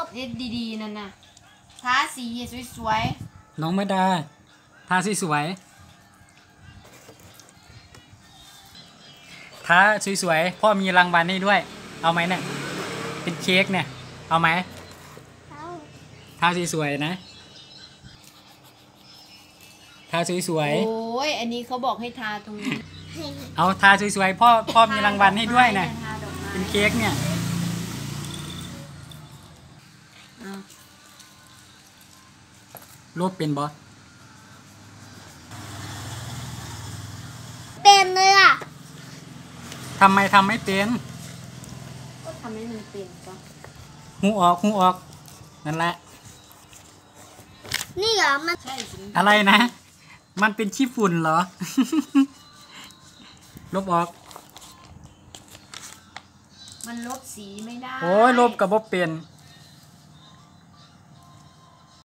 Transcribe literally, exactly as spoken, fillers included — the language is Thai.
เอ็ดดีๆนั่นน่ะทาสีสวยๆน้องเมดาทาสีสวยทาสวยๆพ่อมีรางวัลให้ด้วยเอาไหมเนี่ยเป็นเค้กเนี่ยเอาไหมทาสีสวยนะทาสวยๆโอ้ยอันนี้เขาบอกให้ทาตรงนี้เอาทาสวยๆพ่อพ่อมีรางวัลให้ด้วยนะเป็นเค้กเนี่ยลบเป็นบอสเป็นเลยอ่ะทำไมทำไม่เป็นก็ทำให้มันเป็นก็หูออกหูออกนั่นแหละนี่เหรอมันใช่อะไรนะมันเป็นขี้ฝุ่นเหรอ ลบออกมันลบสีไม่ได้โอ้ยลบกับบเป็น